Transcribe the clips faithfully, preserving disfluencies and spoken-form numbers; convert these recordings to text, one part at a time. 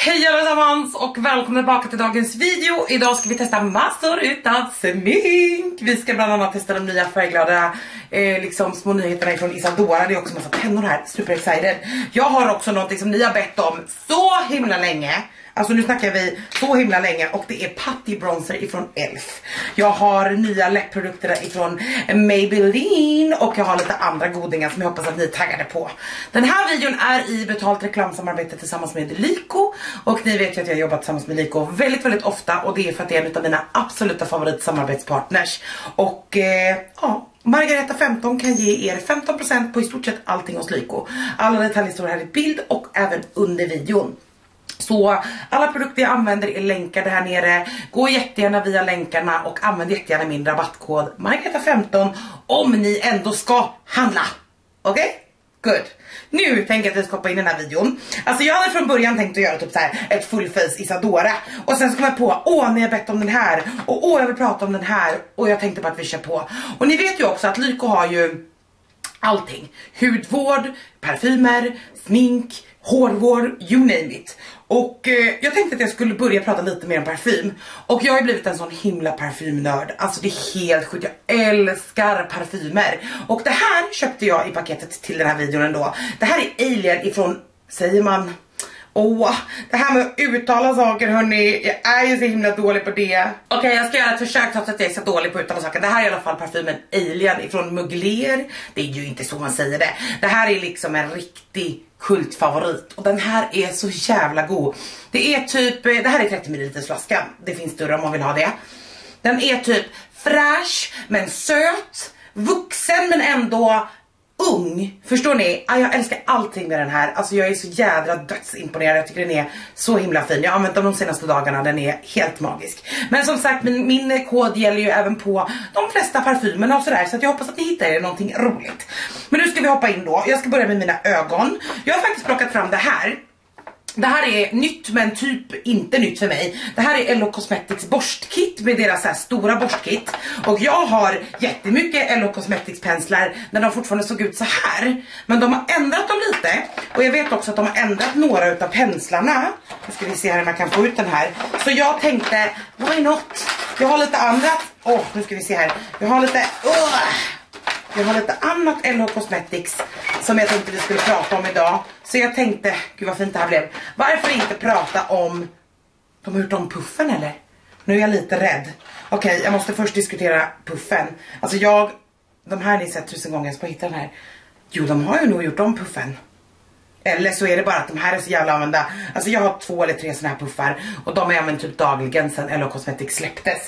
Hej allesammans och välkomna tillbaka till dagens video. Idag ska vi testa massor utav smink. Vi ska bland annat testa de nya färgglada eh, liksom små nyheterna från Isadora. Det är också massa pennor här, super excited. Jag har också någonting som ni har bett om så himla länge. Alltså nu snackar vi så himla länge. Och det är Putty Bronzer ifrån E L F. Jag har nya läppprodukter ifrån Maybelline. Och jag har lite andra godingar som jag hoppas att ni taggade på. Den här videon är i betalt reklamsamarbete tillsammans med Lyko. Och ni vet ju att jag har jobbat tillsammans med Lyko väldigt väldigt ofta. Och det är för att det är en av mina absoluta favoritsamarbetspartners. Och eh, ja... Margareta femton kan ge er femton procent på i stort sett allting hos Lyko. Alla detaljer står här i bild och även under videon. Så alla produkter jag använder är länkade här nere. Gå jättegärna via länkarna och använd jättegärna min rabattkod Margareta femton om ni ändå ska handla. Okej? Okay? Good. Nu tänker jag att vi ska hoppa in i den här videon. Alltså jag hade från början tänkt att göra typ så här ett full face Isadora. Och sen så kom jag på, åh ni har bett om den här. Och åh jag vill prata om den här. Och jag tänkte på att vi kör på. Och ni vet ju också att Lyko har ju allting. Hudvård, parfymer, smink, hårvård, you name it. Och eh, jag tänkte att jag skulle börja prata lite mer om parfym. Och jag har blivit en sån himla parfymnörd. Alltså det är helt sjukt, jag älskar parfymer. Och det här köpte jag i paketet till den här videon ändå. Det här är Alien ifrån, säger man... Åh, oh, det här med att uttala saker hörni, jag är ju så himla dålig på det. Okej, okay, jag ska göra ett försök trots att jag är så dålig på att uttala saker. Det här är i alla fall parfymen Alien ifrån Mugler. Det är ju inte så man säger det. Det här är liksom en riktig kultfavorit. Och den här är så jävla god. Det är typ, det här är trettio milliliter flaskan. Det finns större om man vill ha det. Den är typ fräsch men söt. Vuxen men ändå... ung, förstår ni? Ah, jag älskar allting med den här. Alltså jag är så jädra dödsimponerad. Jag tycker den är så himla fin. Jag har använt den de senaste dagarna. Den är helt magisk. Men som sagt, min, min kod gäller ju även på de flesta parfymerna och sådär. Så att jag hoppas att ni hittar er någonting roligt. Men nu ska vi hoppa in då. Jag ska börja med mina ögon. Jag har faktiskt plockat fram det här. Det här är nytt men typ inte nytt för mig. Det här är L O Cosmetics borstkit med deras här stora borstkit. Och jag har jättemycket L O Cosmetics penslar när de fortfarande såg ut så här. Men de har ändrat dem lite. Och jag vet också att de har ändrat några utav penslarna. Nu ska vi se här om jag kan få ut den här. Så jag tänkte, why not? Jag har lite andra. Åh, oh, nu ska vi se här. Jag har lite... Uh. Jag har lite annat L O Cosmetics som jag tänkte vi skulle prata om idag. Så jag tänkte, gud vad fint det här blev. Varför inte prata om... De har gjort om puffen eller? Nu är jag lite rädd. Okej, okay, jag måste först diskutera puffen. Alltså jag... De här har ni sett tusen gånger, jag ska hitta den här. Jo, de har ju nog gjort om puffen. Eller så är det bara att de här är så jävla använda. Alltså jag har två eller tre såna här puffar. Och de har jag använt typ dagligen sedan L O Cosmetics släpptes.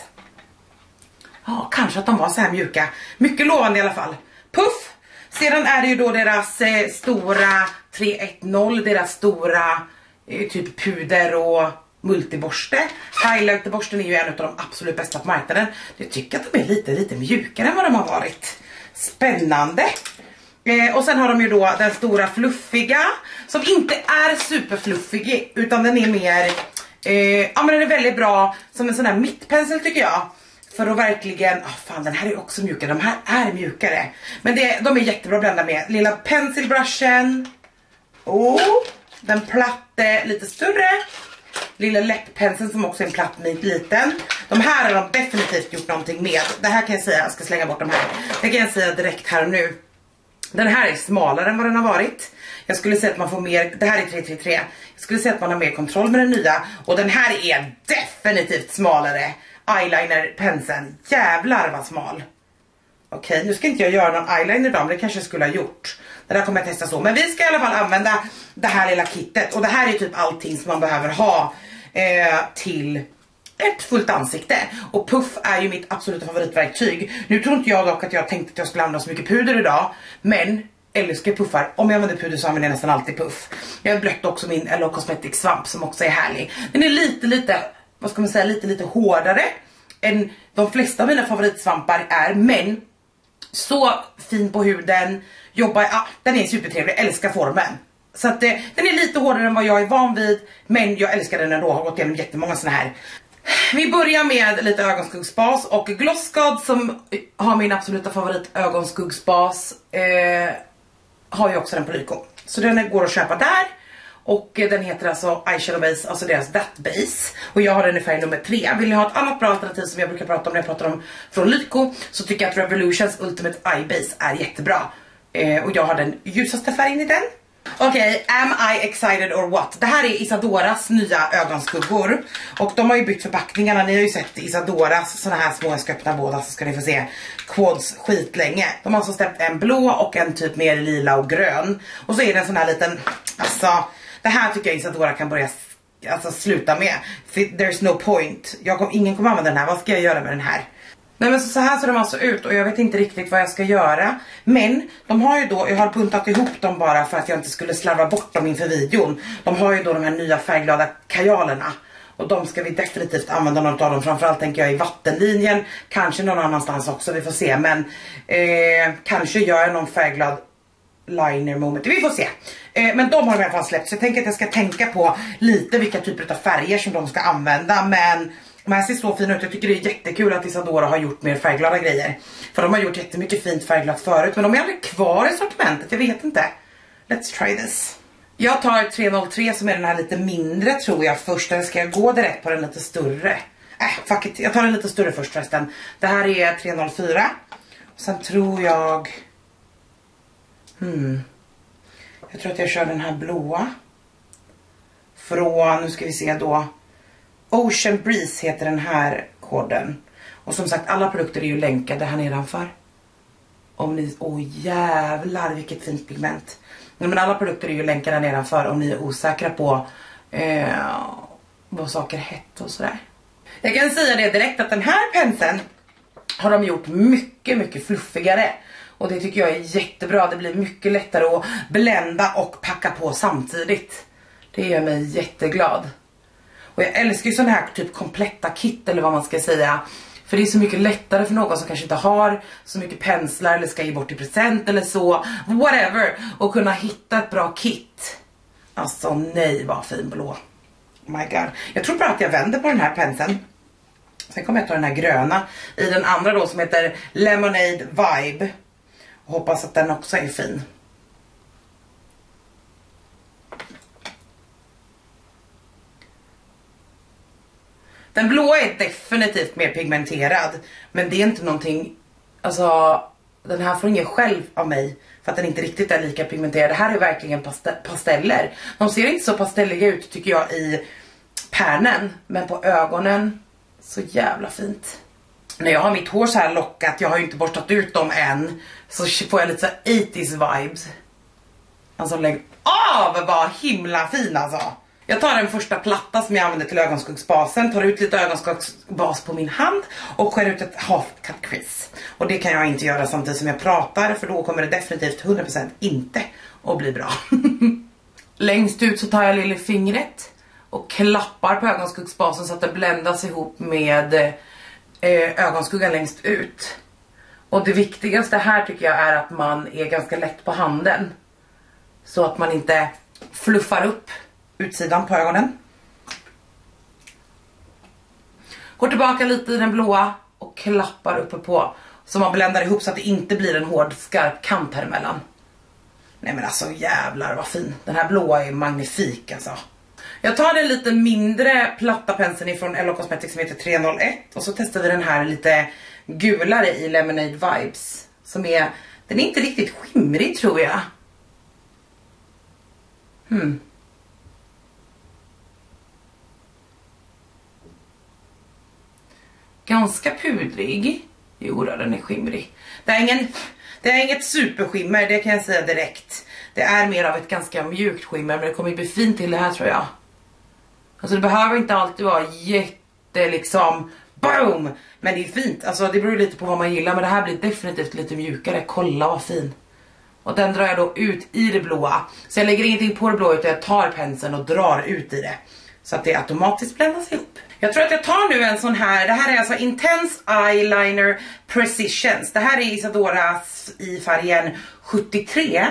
Ja, kanske att de var så här mjuka. Mycket lovande i alla fall. Puff! Sedan är det ju då deras eh, stora tre ett noll. Deras stora eh, typ puder och multiborste. Highlighterborsten är ju en av de absolut bästa på marknaden. Jag tycker att de är lite, lite mjukare än vad de har varit. Spännande! Eh, och sen har de ju då den stora fluffiga. Som inte är superfluffig. Utan den är mer... Eh, ja men den är väldigt bra som en sån här mittpensel tycker jag. För att verkligen, oh fan den här är också mjukare, de här är mjukare. Men det, de är jättebra att blanda med. Lilla penselbrushen. Oh, den platte lite större. Lilla läpppenseln som också är en platt mit liten. De här har de definitivt gjort någonting med. Det här kan jag säga, jag ska slänga bort de här. Det kan jag säga direkt här och nu. Den här är smalare än vad den har varit. Jag skulle säga att man får mer, det här är tre tre tre. Jag skulle säga att man har mer kontroll med den nya. Och den här är definitivt smalare. Eyeliner-penseln. Jävlar vad smal. Okej, nu ska inte jag göra någon eyeliner idag, men det kanske jag skulle ha gjort. Det där kommer jag testa så. Men vi ska i alla fall använda det här lilla kittet. Och det här är typ allting som man behöver ha eh, till ett fullt ansikte. Och puff är ju mitt absoluta favoritverktyg. Nu tror inte jag dock att jag tänkte att jag skulle använda så mycket puder idag. Men älskar puffar. Om jag använder puder så använder jag nästan alltid puff. Jag har blött också min L O Cosmetics svamp som också är härlig. Den är lite, lite... vad ska man säga, lite lite hårdare än de flesta av mina favoritsvampar är, men så fin på huden, jobbar, ja, den är supertrevlig, jag älskar formen. Så att eh, den är lite hårdare än vad jag är van vid, men jag älskar den ändå, har gått igenom jättemånga såna här. Vi börjar med lite ögonskuggsbas och Glossgod som har min absoluta favorit ögonskuggsbas eh, har ju också den på Lyko. Så den går att köpa där. Och den heter alltså Eyeshadow Base, alltså deras That Base. Och jag har den i färg nummer tre. Vill ni ha ett annat bra alternativ som jag brukar prata om när jag pratar om från Lyko, så tycker jag att Revolutions Ultimate Eye Base är jättebra. Eh, och jag har den ljusaste färgen i den. Okej, okay, am I excited or what? Det här är Isadoras nya ögonskuggor. Och de har ju bytt förpackningarna. Ni har ju sett Isadoras såna här små, jag ska öppna båda så ska ni få se quads skitlänge. De har alltså släppt en blå och en typ mer lila och grön. Och så är det en sån här liten, alltså det här tycker jag Isadora kan börja alltså, sluta med. There's no point. Jag kom, ingen kommer använda den här, vad ska jag göra med den här? Nej men så, så här ser de alltså ut och jag vet inte riktigt vad jag ska göra. Men de har ju då, jag har buntat ihop dem bara för att jag inte skulle slarva bort dem inför videon. De har ju då de här nya färgglada kajalerna. Och de ska vi definitivt använda något av dem. Framförallt tänker jag i vattenlinjen. Kanske någon annanstans också, vi får se. Men eh, kanske gör jag någon färgglad liner moment. Vi får se. Eh, men de har i alla fall släppt. Så jag tänker att jag ska tänka på lite vilka typer av färger som de ska använda. Men de här ser så fina ut. Jag tycker det är jättekul att Isadora har gjort mer färgglada grejer. För de har gjort jättemycket fint färgglatt förut. Men de är aldrig kvar i sortimentet. Jag vet inte. Let's try this. Jag tar tre noll tre som är den här lite mindre tror jag först. Eller ska jag gå direkt på den lite större? Äh, fuck it. Jag tar den lite större först förresten. Det här är tre noll fyra. Och sen tror jag... Hmm. Jag tror att jag kör den här blåa. Från, nu ska vi se då... Ocean Breeze heter den här koden. Och som sagt, alla produkter är ju länkade här nedanför. Om ni, åh jävlar vilket fint pigment. Men alla produkter är ju länkade nedanför om ni är osäkra på eh, vad saker hette och sådär. Jag kan säga det direkt att den här penseln har de gjort mycket, mycket fluffigare. Och det tycker jag är jättebra. Det blir mycket lättare att blända och packa på samtidigt. Det gör mig jätteglad. Och jag älskar ju sån här typ kompletta kit eller vad man ska säga. För det är så mycket lättare för någon som kanske inte har så mycket penslar eller ska ge bort i present eller så. Whatever. Och kunna hitta ett bra kit. Alltså nej vad fin blå. Oh my god. Jag tror bara att jag vänder på den här penseln. Sen kommer jag ta den här gröna i den andra då som heter Lemonade Vibe. Och hoppas att den också är fin. Den blåa är definitivt mer pigmenterad. Men det är inte någonting... Alltså, den här får ingen själv av mig. För att den inte riktigt är lika pigmenterad. Det här är verkligen paste pasteller. De ser inte så pastelliga ut tycker jag i pärnen. Men på ögonen, så jävla fint. När jag har mitt hår så här lockat, jag har ju inte borstat ut dem än. Så får jag lite så åttio-talet vibes. Alltså lägg av, vad himla fin alltså. Jag tar den första platta som jag använder till ögonskuggsbasen. Tar ut lite ögonskuggsbas på min hand. Och skär ut ett half cut crease. Och det kan jag inte göra samtidigt som jag pratar. För då kommer det definitivt hundra procent inte att bli bra. Längst ut så tar jag lillfingret. Och klappar på ögonskuggsbasen så att det bländas ihop med eh, ögonskuggan längst ut. Och det viktigaste här tycker jag är att man är ganska lätt på handen. Så att man inte fluffar upp utsidan på ögonen. Går tillbaka lite i den blåa och klappar uppe på. Så man bländar ihop så att det inte blir en hård skarp kant här emellan. Nej men alltså jävlar vad fin. Den här blåa är magnifik alltså. Jag tar den lite mindre platta penseln ifrån L O Cosmetics som heter tre noll ett. Och så testar vi den här lite gulare i Lemonade Vibes. Som är, den är inte riktigt skimrig tror jag. Hmm. Ganska pudrig. Jo, den är skimrig. Det är, ingen, det är inget superskimmer, det kan jag säga direkt. Det är mer av ett ganska mjukt skimmer, men det kommer bli fint till det här tror jag. Alltså det behöver inte alltid vara jätte liksom boom, men det är fint. Alltså det beror lite på vad man gillar, men det här blir definitivt lite mjukare. Kolla vad fin. Och den drar jag då ut i det blåa. Så jag lägger ingenting på det blåa utan jag tar penseln och drar ut i det. Så att det automatiskt bländas ihop. Jag tror att jag tar nu en sån här. Det här är alltså Intense Eyeliner Precisions. Det här är Isadoras i färgen sjuttiotre.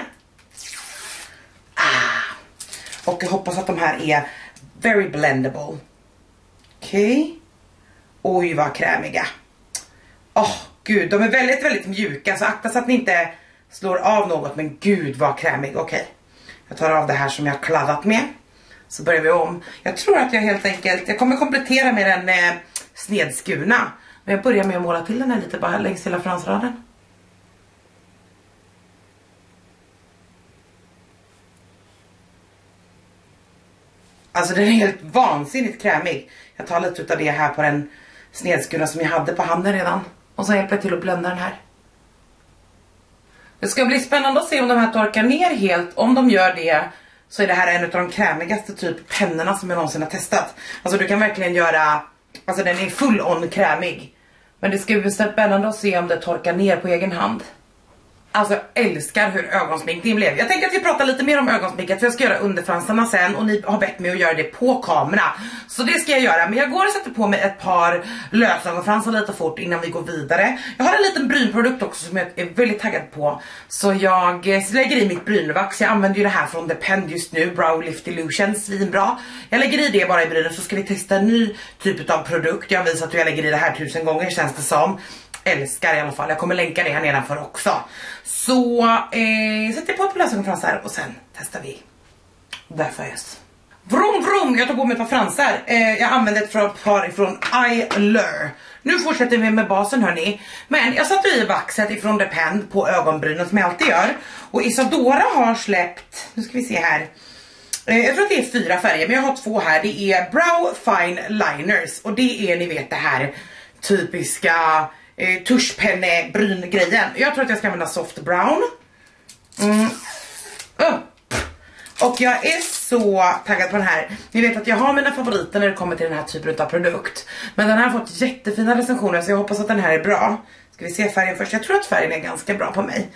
Ah. Och jag hoppas att de här är very blendable. Okej. Okay. Oj vad krämiga. Åh oh, gud, de är väldigt väldigt mjuka. Så akta så att ni inte slår av något. Men gud vad krämig. Okej. Okay. Jag tar av det här som jag har kladdat med. så börjar vi om. Jag tror att jag helt enkelt, jag kommer komplettera med den eh, snedskurna. Men jag börjar med att måla till den här lite bara här längs hela fransraden. Alltså den är helt vansinnigt krämig. Jag tar lite av det här på den snedskurna som jag hade på handen redan. Och så hjälper jag till att blända den här. Det ska bli spännande att se om de här torkar ner helt. Om de gör det så är det här en av de krämigaste typ pennorna som jag någonsin har testat. Alltså du kan verkligen göra, alltså den är full on krämig. Men det ska bli spännande att se om det torkar ner på egen hand. Alltså jag älskar hur ögonsmink det blev. Jag tänker att vi pratar lite mer om ögonsminket, för jag ska göra underfransarna sen och ni har bett mig att göra det på kamera. Så det ska jag göra, men jag går och sätter på mig ett par lösögonfransar lite fort innan vi går vidare. Jag har en liten brynprodukt också som jag är väldigt taggad på. Så jag lägger i mitt brynvax. Jag använder ju det här från Depend just nu, Brow Lift Illusion, svinbra. Jag lägger i det bara i brynen, så ska vi testa en ny typ av produkt. Jag har visat att jag lägger i det här tusen gånger känns det som. Älskar i alla fall, jag kommer länka det här nedanför också. Så eh, sätter jag på ett par lösögonfransar och sen testar vi. Därför just. Vrom vrom, jag tar på mig ett par fransar. eh, Jag använder ett par ifrån Eyelure. Nu fortsätter vi med basen hörni. Men jag satte i vaxet ifrån Depend på ögonbrynen som jag alltid gör. Och Isadora har släppt, nu ska vi se här, eh, jag tror att det är fyra färger, men jag har två här. Det är Brow Fine Liners. Och det är, ni vet, det här typiska Eh, tuschpenne bryn grejen. Jag tror att jag ska använda soft brown. mm. uh. Och jag är så taggad på den här. Ni vet att jag har mina favoriter när det kommer till den här typen av produkt. Men den här har fått jättefina recensioner, så jag hoppas att den här är bra. Ska vi se färgen först. Jag tror att färgen är ganska bra på mig.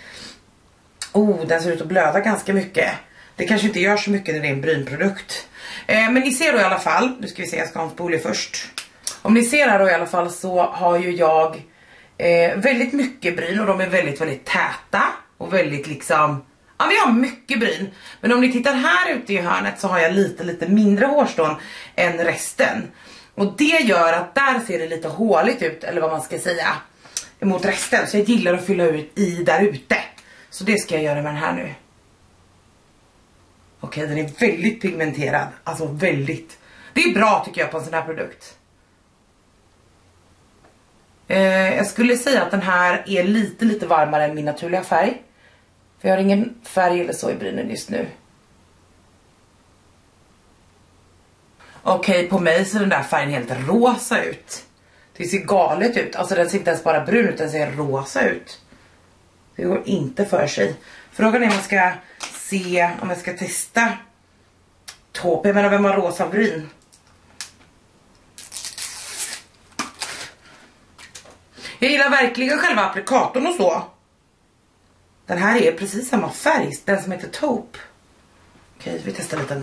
Oh, den ser ut att blöda ganska mycket. Det kanske inte gör så mycket när det är en brynprodukt. eh, Men ni ser då i alla fall. Nu ska vi se, jag ska ha en spolie först. Om ni ser här då i alla fall, så har ju jag Eh, väldigt mycket bryn, och de är väldigt väldigt täta och väldigt liksom, ja vi har mycket bryn. Men om ni tittar här ute i hörnet så har jag lite lite mindre hårstrån än resten. Och det gör att där ser det lite håligt ut, eller vad man ska säga, mot resten. Så jag gillar att fylla ut i där ute. Så det ska jag göra med den här nu. Okej, den är väldigt pigmenterad, alltså väldigt. Det är bra tycker jag på en sån här produkt. Eh, jag skulle säga att den här är lite lite varmare än min naturliga färg. För jag har ingen färg eller så i brynen just nu. Okej, okay, på mig ser den där färgen helt rosa ut. Det ser galet ut. Alltså den ser inte ens bara brun ut, den ser rosa ut. Det går inte för sig. Frågan är om jag ska se, om jag ska testa taupe. Jag menar, vem har rosa bryn? Jag gillar verkligen själva applikatorn och så. Den här är precis samma färg, den som heter taupe. Okej, vi testar lite ändå.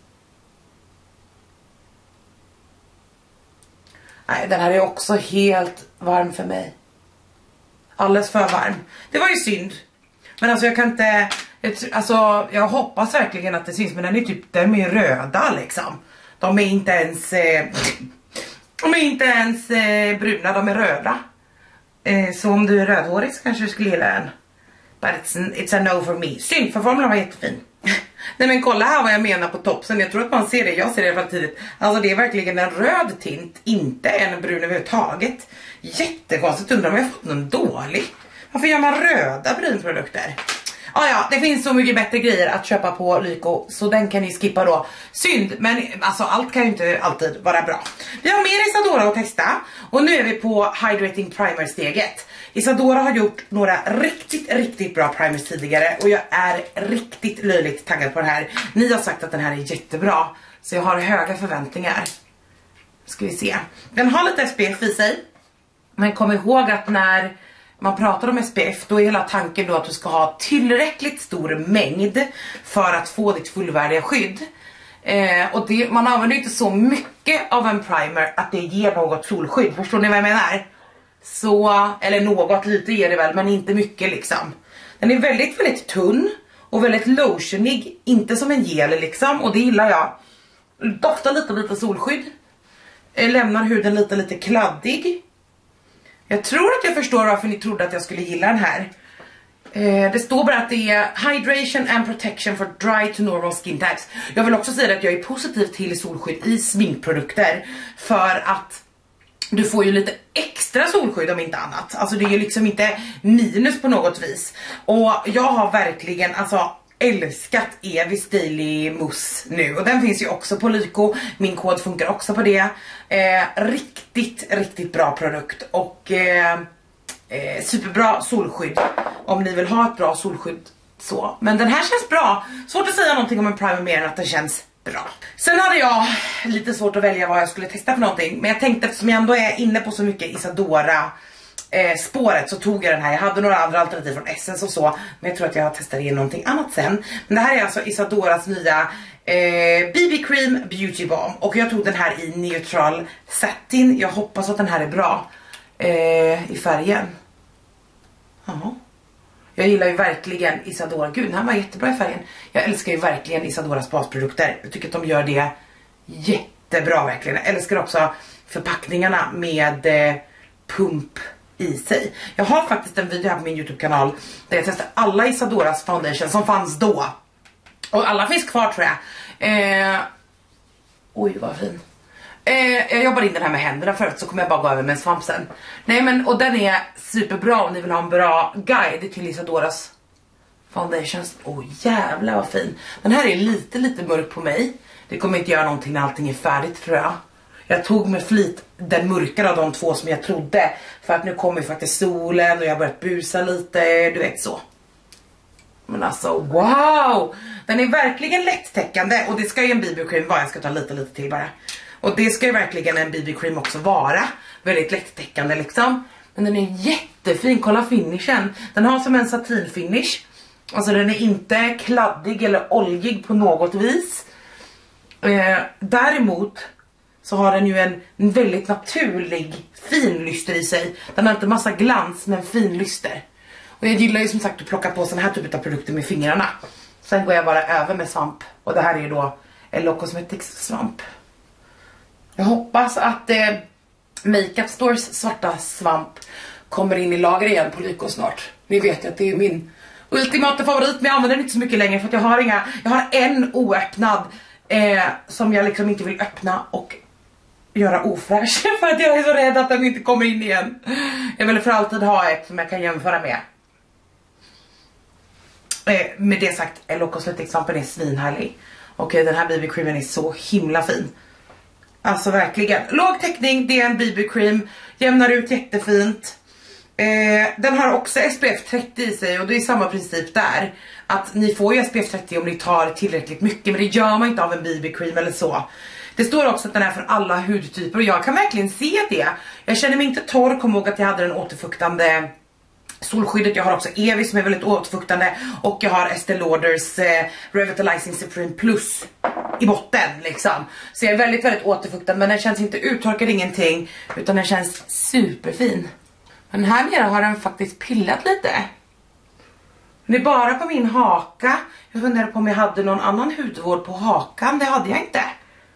Nej, den här är också helt varm för mig. Alldeles för varm. Det var ju synd. Men alltså jag kan inte, alltså jag hoppas verkligen att det syns, men den är typ, de är röda liksom. De är inte ens, eh, de är inte ens eh, bruna, de är röda. Eh, så om du är rödhårig så kanske du skulle gilla den. But it's, it's a no for me. Synd, för formulan var jättefin. Nej men kolla här vad jag menar på toppen. Jag tror att man ser det, jag ser det i alla fall tidigt. Alltså det är verkligen en röd tint, inte en brun överhuvudtaget. Jättekonstigt, undrar om jag har fått någon dålig. Varför gör man röda brynprodukter? Ah, ja, det finns så mycket bättre grejer att köpa på Lyko, så den kan ni skippa då. Synd, men alltså allt kan ju inte alltid vara bra. Vi har mer Isadora att testa, och nu är vi på Hydrating Primer steget. Isadora har gjort några riktigt, riktigt bra primers tidigare, och jag är riktigt löjligt taggad på den här. Ni har sagt att den här är jättebra, så jag har höga förväntningar. Ska vi se. Den har lite S P F i sig, men kom ihåg att när man pratar om S P F, då är hela tanken då att du ska ha tillräckligt stor mängd för att få ditt fullvärdiga skydd. Eh, och det, man använder inte så mycket av en primer att det ger något solskydd. Förstår ni vad jag menar? Så, eller något lite ger det väl, men inte mycket liksom. Den är väldigt, väldigt tunn och väldigt lotionig, inte som en gel liksom, och det gillar jag. Doftar lite lite solskydd. Eh, lämnar huden lite lite kladdig. Jag tror att jag förstår varför ni trodde att jag skulle gilla den här. Eh, det står bara att det är hydration and protection for dry to normal skin types. Jag vill också säga att jag är positiv till solskydd i sminkprodukter, för att du får ju lite extra solskydd om inte annat. Alltså det är ju liksom inte minus på något vis. Och jag har verkligen alltså älskat Evis Daily Mousse nu. Och den finns ju också på Lyko. Min kod funkar också på det. Eh, riktigt, riktigt bra produkt. Och eh, eh, superbra solskydd. Om ni vill ha ett bra solskydd så. Men den här känns bra. Svårt att säga någonting om en primer mer än att den känns bra. Sen hade jag lite svårt att välja vad jag skulle testa för någonting. Men jag tänkte, eftersom jag ändå är inne på så mycket Isadora eh, spåret, så tog jag den här. Jag hade några andra alternativ från Essence och så, men jag tror att jag testar igen någonting annat sen. Men det här är alltså Isadoras nya eh, B B Cream Beauty Balm. Och jag tog den här i Neutral Satin. Jag hoppas att den här är bra eh, i färgen. Ja. Jag gillar ju verkligen Isadora. Gud, den här var jättebra i färgen. Jag älskar ju verkligen Isadoras basprodukter. Jag tycker att de gör det jättebra verkligen. Jag älskar också förpackningarna med eh, pump i sig. Jag har faktiskt en video här på min YouTube-kanal där jag testar alla Isadoras foundation som fanns då. Och alla finns kvar tror jag. Eh, oj, vad fin. Eh, jag jobbar in den här med händerna förut, så kommer jag bara gå över med en svamp sen. Nej men, och den är superbra om ni vill ha en bra guide till Isadoras foundations. Åh oh, jävlar vad fin. Den här är lite lite mörk på mig. Det kommer inte göra någonting när allting är färdigt tror jag. Jag tog med flit den mörkare av de två som jag trodde, för att nu kommer faktiskt solen och jag har börjat busa lite, du vet så. Men alltså wow, den är verkligen lättäckande. Och det ska ju en B B cream vara, jag ska ta lite lite till bara. Och det ska ju verkligen en B B cream också vara. Väldigt lättäckande liksom. Men den är jättefin, kolla finishen. Den har som en satinfinish. Alltså den är inte kladdig eller oljig på något vis. Eh, däremot så har den ju en, en väldigt naturlig fin lyster i sig. Den har inte massa glans men fin lyster. Och jag gillar ju som sagt att plocka på sån här typ av produkter med fingrarna. Sen går jag bara över med svamp. Och det här är ju då L Cosmetics svamp. Jag hoppas att eh, Makeup Stores svarta svamp kommer in i lager igen på Lyko snart. Ni vet ju att det är min ultimata favorit, men jag använder den inte så mycket längre för att jag har inga, jag har en oöppnad eh, som jag liksom inte vill öppna och göra ofräsch för att jag är så rädd att den inte kommer in igen. Jag vill för alltid ha ett som jag kan jämföra med. Eh, med det sagt, L Cosmetics svampen är svinhärlig. Och den här B B creamen är så himla fin. Alltså verkligen. Låg täckning, det är en B B cream. Jämnar ut jättefint. Eh, den har också S P F trettio i sig och det är samma princip där. Att ni får ju S P F trettio om ni tar tillräckligt mycket, men det gör man inte av en B B cream eller så. Det står också att den är för alla hudtyper och jag kan verkligen se det. Jag känner mig inte torr, kom ihåg att jag hade den återfuktande solskyddet. Jag har också Evi som är väldigt återfuktande och jag har Estée Lauders eh, Revitalizing Supreme Plus i botten liksom. Så jag är väldigt väldigt återfuktad, men den känns inte uttorkad ingenting utan den känns superfin. Men här nere har den faktiskt pillat lite. Den är bara på min haka. Jag funderar på om jag hade någon annan hudvård på hakan. Det hade jag inte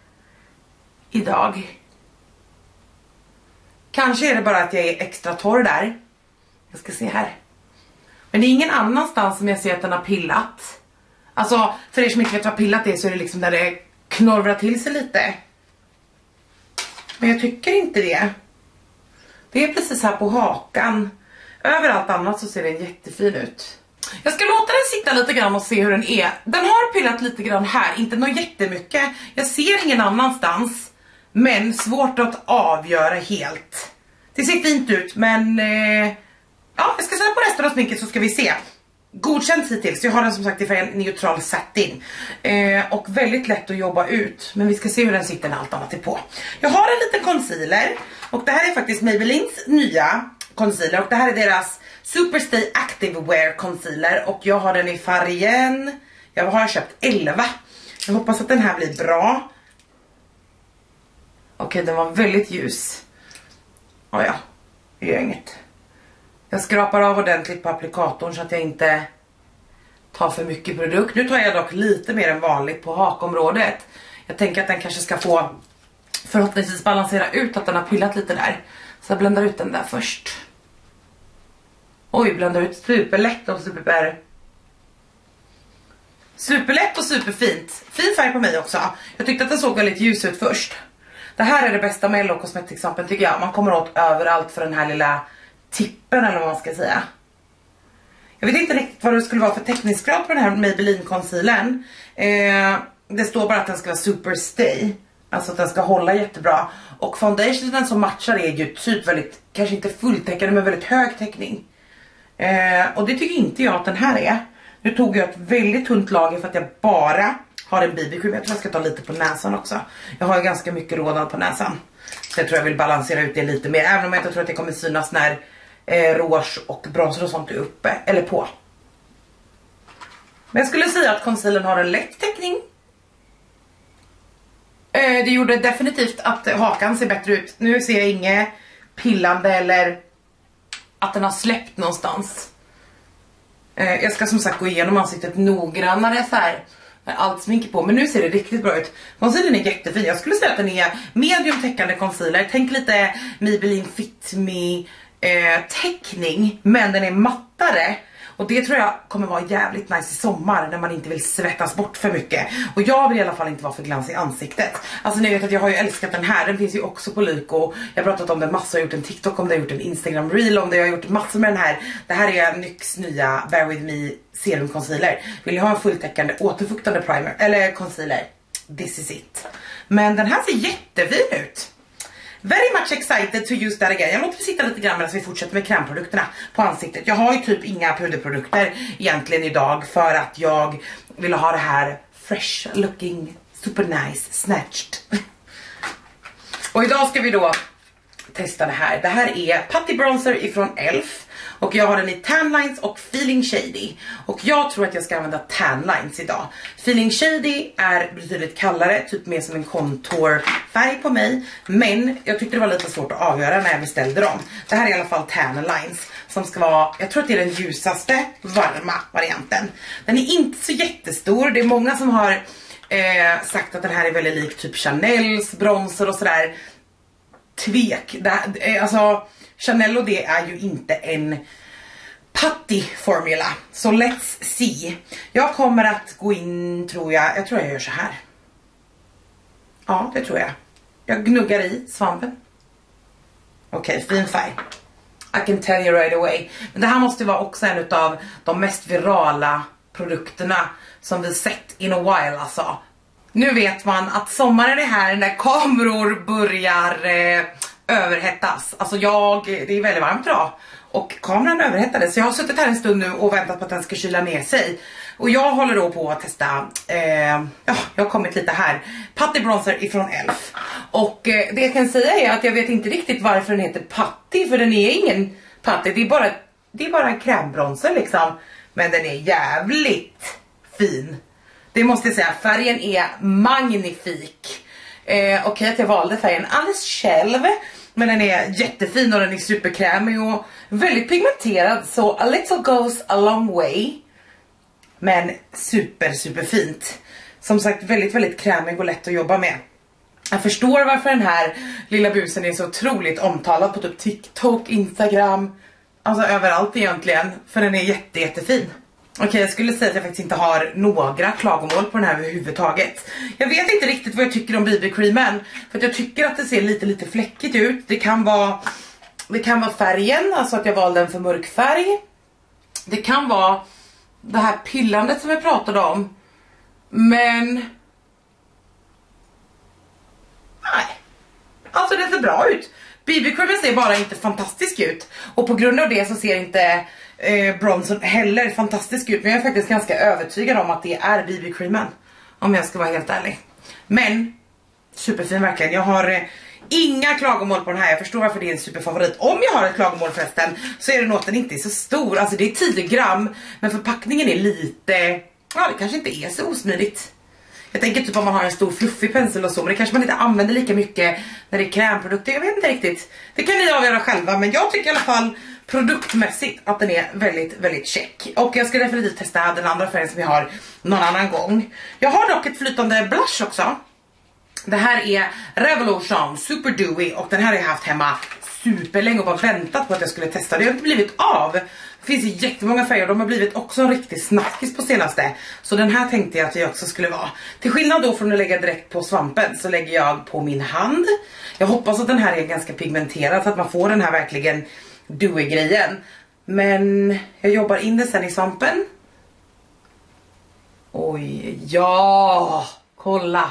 idag. Kanske är det bara att jag är extra torr där. Jag ska se här. Men det är ingen annanstans som jag ser att den har pillat. Alltså, för er som inte vet vad pillat är så är det liksom där det knorrar till sig lite. Men jag tycker inte det. Det är precis här på hakan. Överallt annat så ser den jättefin ut. Jag ska låta den sitta lite grann och se hur den är. Den har pillat lite grann här, inte något jättemycket. Jag ser ingen annanstans. Men svårt att avgöra helt. Det ser fint ut, men eh, ja, jag ska sätta på resten av sminket så ska vi se. Godkänt hittills, jag har den som sagt i färgen Neutral Satin. eh, Och väldigt lätt att jobba ut. Men vi ska se hur den sitter när allt annat är på. Jag har en liten concealer. Och det här är faktiskt Maybellines nya concealer. Och det här är deras Superstay Active Wear Concealer. Och jag har den i färgen, jag har köpt elva. Jag hoppas att den här blir bra. Okej, den var väldigt ljus. Oh ja, det gör inget. Jag skrapar av ordentligt på applikatorn så att jag inte tar för mycket produkt. Nu tar jag dock lite mer än vanligt på hakområdet. Jag tänker att den kanske ska få förhoppningsvis balansera ut att den har pillat lite där. Så jag bländar ut den där först. Oj, blandar ut superlätt och super... Superlätt och superfint. Fin färg på mig också. Jag tyckte att den såg väldigt ljus ut först. Det här är det bästa med Hello Cosmetics-appen tycker jag. Man kommer åt överallt för den här lilla tippen eller vad man ska säga. Jag vet inte riktigt vad det skulle vara för täckningsgrad på den här Maybelline concealern. Eh, det står bara att den ska vara super stay. Alltså att den ska hålla jättebra. Och foundationen som matchar är ju typ väldigt, kanske inte fulltäckande men väldigt hög täckning. Eh, och det tycker inte jag att den här är. Nu tog jag ett väldigt tunt lager för att jag bara har en B B cream. Jag tror jag ska ta lite på näsan också. Jag har ju ganska mycket rodnad på näsan. Så jag tror jag vill balansera ut det lite mer. Även om jag inte tror att det kommer synas när eh, rouge och bronzer och sånt är uppe. Eller på. Men jag skulle säga att concealern har en lätt täckning. Eh, det gjorde definitivt att hakan ser bättre ut. Nu ser jag inget pillande eller att den har släppt någonstans. Eh, jag ska som sagt gå igenom ansiktet noggrannare så här. Allt sminker på, men nu ser det riktigt bra ut. Concealern är jättefin. Jag skulle säga att den är medium täckande concealer. Tänk lite Maybelline Fit Me eh, täckning, men den är mattare. Och det tror jag kommer vara jävligt nice i sommar när man inte vill svettas bort för mycket. Och jag vill i alla fall inte vara för glans i ansiktet. Alltså ni vet att jag har ju älskat den här. Den finns ju också på Lyko. Jag har pratat om den massor. Jag har gjort en TikTok om det. Jag har gjort en Instagram reel om det. Jag har gjort massor med den här. Det här är N Y X nya Bare With Me Serum Concealer. Vill ni ha en fulltäckande återfuktande primer eller concealer? This is it. Men den här ser jättefin ut. Very much excited to use that again. Jag låter sitta lite grann medan vi fortsätter med krämprodukterna på ansiktet. Jag har ju typ inga puderprodukter egentligen idag för att jag vill ha det här fresh looking, super nice, snatched. Och idag ska vi då testa det här. Det här är Putty Bronzer ifrån E L F. Och jag har den i Tan Lines och Feeling Shady. Och jag tror att jag ska använda Tan Lines idag. Feeling Shady är betydligt kallare, typ mer som en contourfärg på mig. Men jag tyckte det var lite svårt att avgöra när jag beställde dem. Det här är i alla fall Tan Lines. Som ska vara, jag tror att det är den ljusaste varma varianten. Den är inte så jättestor. Det är många som har eh, sagt att den här är väldigt lik typ Chanels bronzer och sådär. Tvek. Det, alltså... Chanel och det är ju inte en putty formula. Så let's see. Jag kommer att gå in, tror jag, jag tror jag gör så här. Ja, det tror jag. Jag gnuggar i svampen. Okej, okay, fin färg. I can tell you right away. Men det här måste vara också en av de mest virala produkterna som vi sett in a while alltså. Nu vet man att sommaren är här när kameror börjar... Eh, överhettas. Alltså jag, det är väldigt varmt idag och kameran överhettades så jag har suttit här en stund nu och väntat på att den ska kyla ner sig. Och jag håller då på att testa, eh, ja, jag har kommit lite här. Putty Bronzer ifrån E L F. Och eh, det jag kan säga är att jag vet inte riktigt varför den heter Putty, för den är ingen putty, det är bara, det är bara en krämbronzer liksom. Men den är jävligt fin. Det måste jag säga, färgen är magnifik. Eh, Okej okay, att jag valde färgen alldeles själv. Men den är jättefin och den är superkrämig och väldigt pigmenterad. Så a little goes a long way. Men super super fint. Som sagt väldigt väldigt krämig och lätt att jobba med. Jag förstår varför den här lilla busen är så otroligt omtalad på typ TikTok, Instagram. Alltså överallt egentligen. För den är jätte jättefin. Okej, okay, jag skulle säga att jag faktiskt inte har några klagomål på den här överhuvudtaget. Jag vet inte riktigt vad jag tycker om B B-creamen. För att jag tycker att det ser lite lite fläckigt ut. Det kan vara, det kan vara färgen, alltså att jag valde en för mörk färg. Det kan vara det här pillandet som jag pratade om. Men... nej. Alltså det ser bra ut. B B-creamen ser bara inte fantastisk ut. Och på grund av det så ser inte... Eh, bronzen heller fantastisk ut. Men jag är faktiskt ganska övertygad om att det är B B-creamen. Om jag ska vara helt ärlig. Men superfin verkligen. Jag har eh, inga klagomål på den här. Jag förstår varför det är en superfavorit. Om jag har ett klagomål förresten så är det nog att den inte är så stor. Alltså det är tio gram. Men förpackningen är lite... ja, det kanske inte är så osmidigt. Jag tänker typ om man har en stor fluffig pensel och så. Men det kanske man inte använder lika mycket när det är krämprodukter. Jag vet inte riktigt. Det kan ni avgöra själva. Men jag tycker i alla fall... produktmässigt att den är väldigt, väldigt check. Och jag ska definitivt testa den andra färgen som jag har någon annan gång. Jag har dock ett flytande blush också. Det här är Revolution Super Dewy och den här har jag haft hemma superlänge och bara väntat på att jag skulle testa. Det har inte blivit av. Det finns ju jättemånga färger och de har blivit också en riktig snackis på senaste. Så den här tänkte jag att jag också skulle vara. Till skillnad då från att lägga direkt på svampen så lägger jag på min hand. Jag hoppas att den här är ganska pigmenterad så att man får den här verkligen dewy grejen. Men jag jobbar in det sen i svampen. Oj, ja, kolla.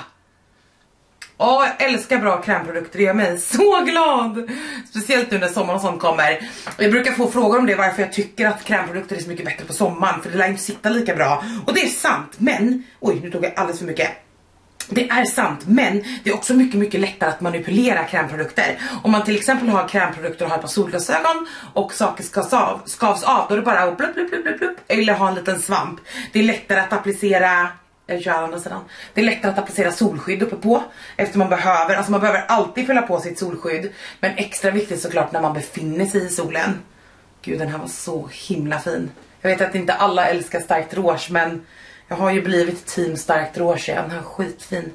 Åh, jag älskar bra krämprodukter, det gör mig så glad. Speciellt nu när sommaren och sånt kommer. Jag brukar få frågor om det, varför jag tycker att krämprodukter är så mycket bättre på sommaren. För det lär inte sitta lika bra. Och det är sant, men, oj nu tog jag alldeles för mycket. Det är sant, men det är också mycket mycket lättare att manipulera krämprodukter. Om man till exempel har krämprodukter och har ett par solglasögon och saker skavs av, skavs av, då är det bara att blup, blup, blup, blup, blup, eller ha en liten svamp. Det är lättare att applicera, jag kör andra sidan. Det är lättare att applicera solskydd uppe på efter man behöver, alltså man behöver alltid fylla på sitt solskydd. Men extra viktigt såklart när man befinner sig i solen. Gud, den här var så himla fin. Jag vet att inte alla älskar starkt rouge, men jag har ju blivit team starkt rouge igen. Den här är skitfin.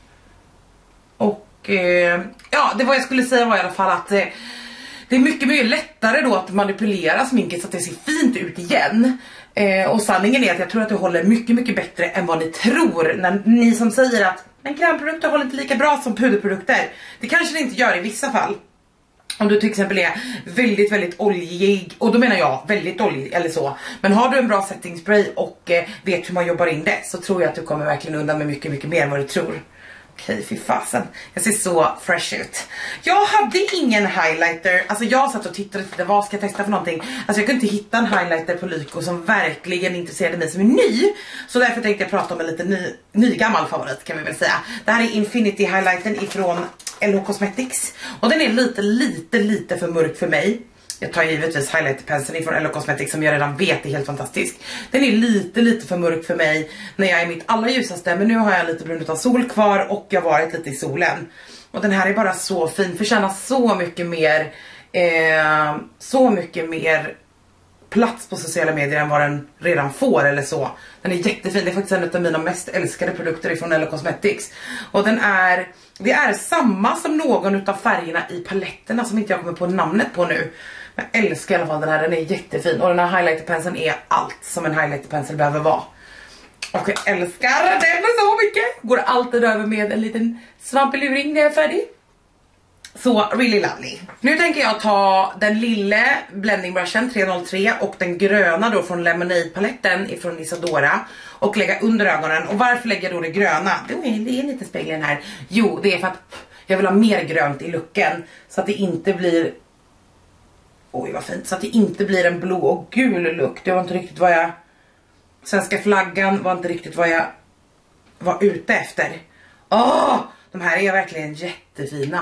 Och eh, ja, det var jag skulle säga var i alla fall att eh, det är mycket mycket lättare då att manipulera sminket så att det ser fint ut igen. Eh, och sanningen är att jag tror att det håller mycket mycket bättre än vad ni tror. När ni som säger att en krämprodukter håller inte lika bra som puderprodukter. Det kanske det inte gör i vissa fall. Om du till exempel är väldigt väldigt oljig, och då menar jag väldigt oljig eller så. Men har du en bra setting spray och eh, vet hur man jobbar in det, så tror jag att du kommer verkligen undan med mycket mycket mer än vad du tror. Okej, fy fasen. Jag ser så fresh ut. Jag hade ingen highlighter. Alltså jag satt och tittade lite, vad ska jag testa för någonting? Alltså jag kunde inte hitta en highlighter på Lyko som verkligen intresserade mig som är ny. Så därför tänkte jag prata om en lite ny, ny gammal favorit kan vi väl säga. Det här är Infinity highlightern ifrån L H Cosmetics. Och den är lite, lite, lite för mörk för mig. Jag tar givetvis highlighterpenseln från L H Cosmetics som jag redan vet är helt fantastisk. Den är lite, lite för mörk för mig när jag är mitt allra ljusaste. Men nu har jag lite brun av sol kvar och jag har varit lite i solen. Och den här är bara så fin. Förtjänar så mycket mer, eh, så mycket mer plats på sociala medier än vad den redan får eller så. Den är jättefin. Det är faktiskt en av mina mest älskade produkter från L H Cosmetics. Och den är, det är samma som någon av färgerna i paletterna som inte jag kommer på namnet på nu. Men jag älskar i alla fall den här, den är jättefin. Och den här highlighterpenseln är allt som en highlighterpensel behöver vara. Och jag älskar den så mycket. Går alltid över med en liten svampeluring när jag är färdig. Så really lovely. Nu tänker jag ta den lille blending brushen tre noll tre och den gröna då från Lemonade paletten ifrån Isadora och lägga under ögonen. Och varför lägger jag då det gröna? Det är, det är en liten spegel den här. Jo, det är för att jag vill ha mer grönt i looken så att det inte blir, oj vad fint, så att det inte blir en blå och gul look. Det var inte riktigt vad jag, svenska flaggan var inte riktigt vad jag var ute efter. Åh, de här är verkligen jättefina.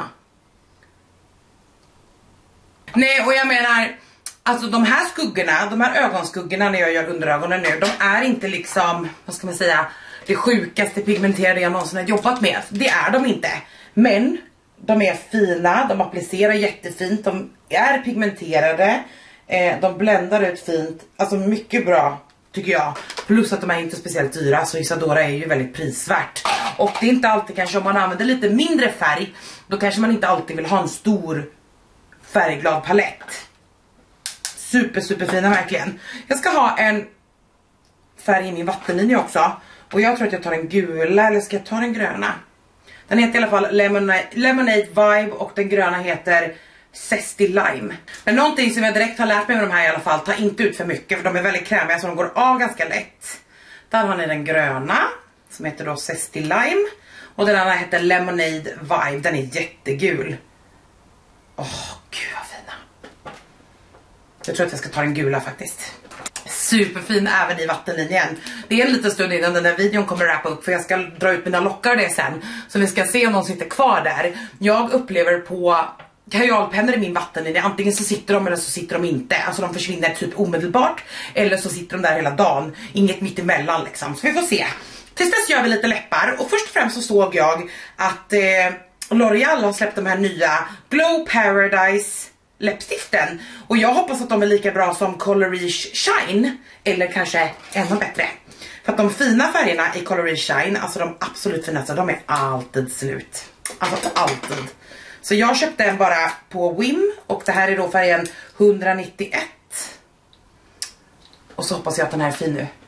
Nej, och jag menar, alltså de här skuggorna, de här ögonskuggorna när jag gör underögonen nu, de är inte liksom, vad ska man säga, det sjukaste pigmenterade jag någonsin har jobbat med. Det är de inte. Men de är fina, de applicerar jättefint, de är pigmenterade, eh, de bländar ut fint, alltså mycket bra tycker jag. Plus att de är inte speciellt dyra, så Isadora är ju väldigt prisvärt. Och det är inte alltid kanske, om man använder lite mindre färg, då kanske man inte alltid vill ha en stor färgglad palett. Super super fina verkligen. Jag ska ha en färg i min vattenlinje också. Och jag tror att jag tar den gula, eller ska jag ta den gröna? Den heter i alla fall Lemonade, Lemonade Vibe och den gröna heter Zesty Lime. Men någonting som jag direkt har lärt mig med de här i alla fall, ta inte ut för mycket för de är väldigt krämiga så de går av ganska lätt. Där har ni den gröna som heter då Zesty Lime. Och den andra heter Lemonade Vibe, den är jättegul. Åh, oh, gud vad fina. Jag tror att jag ska ta den gula faktiskt. Superfin även i vattenlinjen. Det är en liten stund innan den här videon kommer att wrappa upp, för jag ska dra ut mina lockar det sen. Så vi ska se om de sitter kvar där. Jag upplever på kajalpennor i min vattenlinje, antingen så sitter de eller så sitter de inte. Alltså de försvinner typ omedelbart, eller så sitter de där hela dagen. Inget mitt emellan liksom. Så vi får se. Tills dess gör vi lite läppar. Och först och främst så såg jag att eh, L'Oreal har släppt de här nya Glow Paradise läppstiften. Och jag hoppas att de är lika bra som Colorische Shine, eller kanske ännu bättre. För att de fina färgerna i Colorische Shine, alltså de absolut finaste, de är alltid slut. Alltså alltid. Så jag köpte den bara på Wim. Och det här är då färgen etthundranittioett. Och så hoppas jag att den här är fin nu.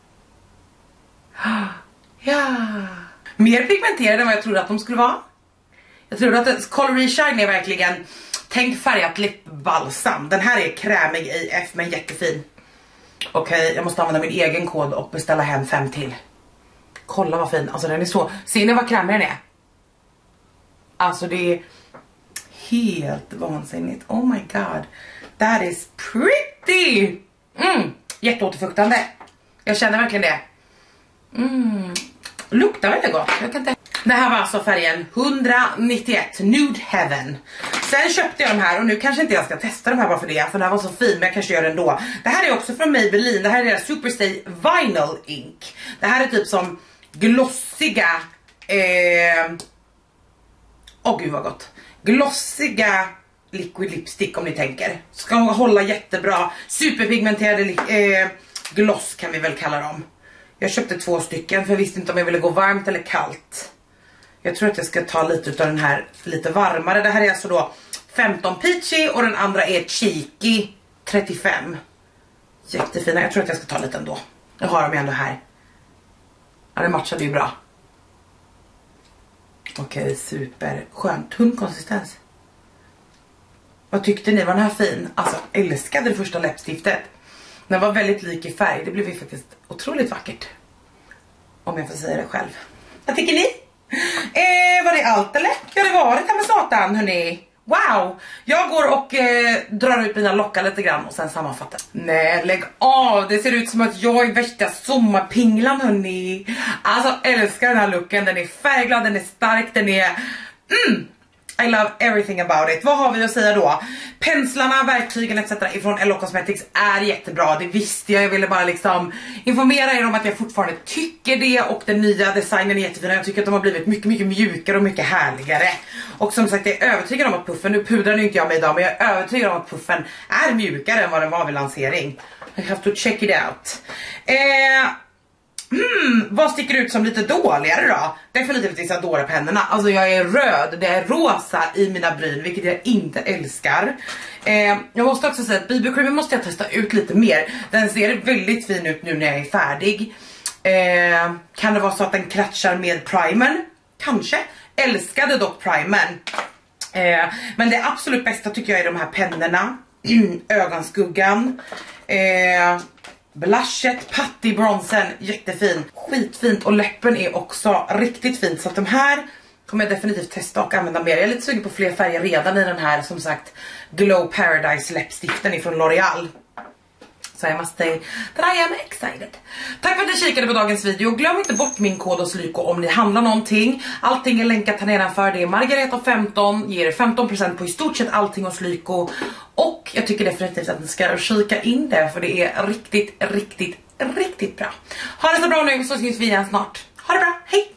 Ja. Mer pigmenterade än vad jag trodde att de skulle vara. Jag trodde att det, Colory Shine är verkligen, tänk färgat lipbalsam. Den här är krämig A F men jättefin. Okej, okay, jag måste använda min egen kod och beställa hem fem till. Kolla vad fin, alltså den är så. Ser ni vad krämig den är? Alltså det är helt vansinnigt. Oh my god. That is pretty. Mm, jätteåterfuktande. Jag känner verkligen det. Mm, luktar väldigt gott. Jag kan inte... Det här var alltså färgen etthundranittioett, Nude Heaven. Sen köpte jag de här och nu kanske inte jag ska testa de här bara för det. För den här var så fin men jag kanske gör det ändå. Det här är också från Maybelline, det här är deras Superstay Vinyl Ink. Det här är typ som glossiga... Åh eh... oh, gud vad gott. Glossiga liquid lipstick om ni tänker. Ska hålla jättebra. Superpigmenterade eh, gloss kan vi väl kalla dem. Jag köpte två stycken för jag visste inte om jag ville gå varmt eller kallt. Jag tror att jag ska ta lite av den här lite varmare. Det här är alltså då femton peachy och den andra är cheeky trettiofem. Jättefina, jag tror att jag ska ta lite ändå. Jag har dem ändå här. Ja, det matchade ju bra. Okej, super. Skönt, tunn konsistens. Vad tyckte ni? Var den här fin? Alltså, älskade det första läppstiftet. Den var väldigt lik i färg. Det blev ju faktiskt otroligt vackert. Om jag får säga det själv. Vad tycker ni? Eh, var det allt eller? Ja, det var det här med satan, hörni. Wow! Jag går och eh, drar ut mina lockar lite grann och sen sammanfattar. Nej, lägg av! Det ser ut som att jag är värsta sommarpinglan, hörni. Alltså, älskar den här looken. Den är färgglad, den är stark, den är... Mm! I love everything about it. Vad har vi att säga då? Penslarna, verktygen et cetera ifrån L O Cosmetics är jättebra. Det visste jag. Jag ville bara liksom informera er om att jag fortfarande tycker det. Och den nya designen är jättefin. Jag tycker att de har blivit mycket, mycket mjukare och mycket härligare. Och som sagt, jag är övertygad om att puffen, nu pudrar inte jag mig idag, men jag är övertygad om att puffen är mjukare än vad den var vid lansering. I have to check it out. Eh... Hmm, vad sticker ut som lite dåligare då? Definitivt Isadora-pennorna. Alltså jag är röd, det är rosa i mina bryn, vilket jag inte älskar. eh, Jag måste också säga att B B Cream måste jag testa ut lite mer. Den ser väldigt fin ut nu när jag är färdig. eh, Kan det vara så att den kratchar med primern? Kanske. Älskade dock primern. eh, Men det absolut bästa tycker jag är de här pennorna. Ögonskuggan. Eh Blushet, pattybronsen, jättefin. Skitfint och läppen är också riktigt fint. Så att de här kommer jag definitivt testa och använda mer. Jag är lite sugen på fler färger redan i den här, som sagt, Glow Paradise läppstiften ifrån L'Oreal. Så jag måste say that I am excited. Tack för att ni kikade på dagens video. Glöm inte bort min kod hos Lyko om ni handlar någonting. Allting är länkat här nedanför. Det är Margareta femton. Ger femton procent på i stort sett allting hos Lyko. Och jag tycker definitivt att ni ska kika in det. För det är riktigt, riktigt, riktigt bra. Ha det så bra nu, så syns vi igen snart. Ha det bra, hej!